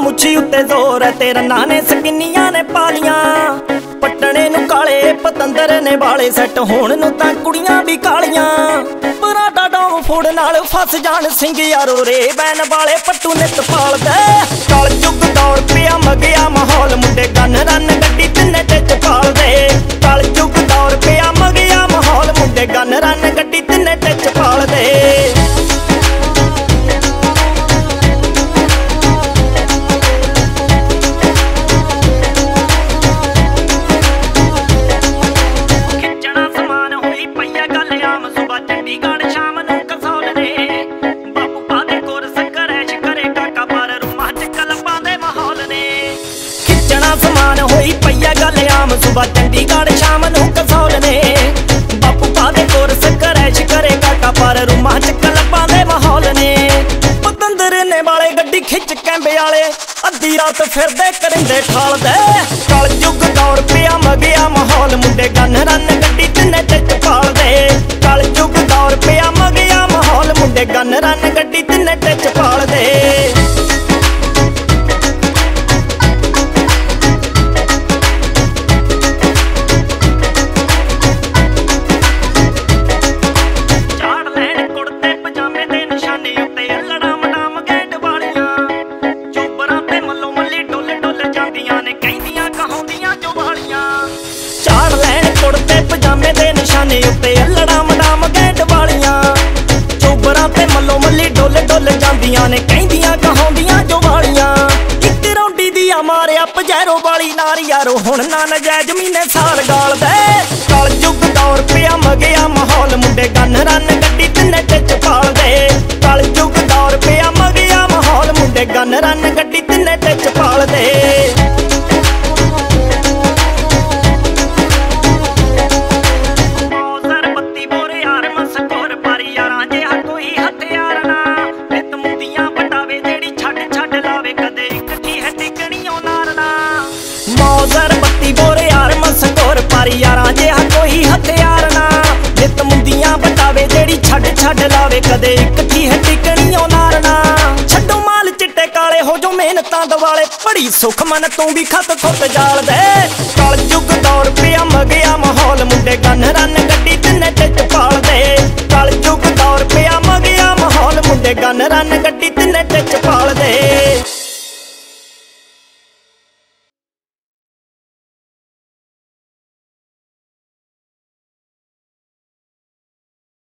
मुछी उत्ते जोर है तेरा नाने सकिनियां ने पालियां पट्टने नू काले पतंदर ने वाले सैट होण नू तां कुड़ियां भी कालियां पराठा डोम फूड नाल फस जाण सिंह यारो रे बैन वाले पट्टू नित पालदे कल युग दौड़ पिया मगिया माहौल मुंडे गन रन गड्डी तिन्ने टिच पालदे कल युग दौड़ पिया मगिया माहौल मुंडे गन रन गड्डी तिन्ने टिच पालदे सुबह चंडीगढ़ शाम नू कसौल ने बापू पादे कोर्स करैश करे काका पर रूमां च कलपां दे माहौल ने पतंदर ने वाले गड्डी खिच कैंबे वाले अद्धी रात फिरदे करिंदे ठाल दे कल युग दौड़ पिया मगिया माहौल मुंडे गन रन गड्डी तिन्ने टिच पाल दे कल युग दौड़ पिया मगिया माहौल मुंडे गन रन गड्डी तिन्ने टिच पाल दे उत्ते अल्लड़ा मडाम गैंड वालियां चोबरां ते मल्लो मल्ली डोल डोल जांदियां ने कहंदियां कहांदियां जो वालियां इक रौंडी दिया मारिया पजैरो वाली नार यारो हुण ना नजायज मीने साल गाल दे कल युग दौड़ पिया मगिया माहौल मुंडे गन रन गड्डी तिन्ने टिच पाल दे कल युग दौड़ पिया मगिया माहौल मुंडे गन रन गड्डी तिन्ने टिच पाल दे यारां जिहा कोई हथियार ना नित मुंदियां बटावे जेड़ी छड़ छड़ लावे कदे इक थी है टिकणियों नार ना छड्डो माल चिट्टे काले हो जो मेहनतां दवाले बड़ी सुख मन तू भी खत खुत जाल दे कल युग दौड़ पिया मगिया माहौल मुंडे गन रन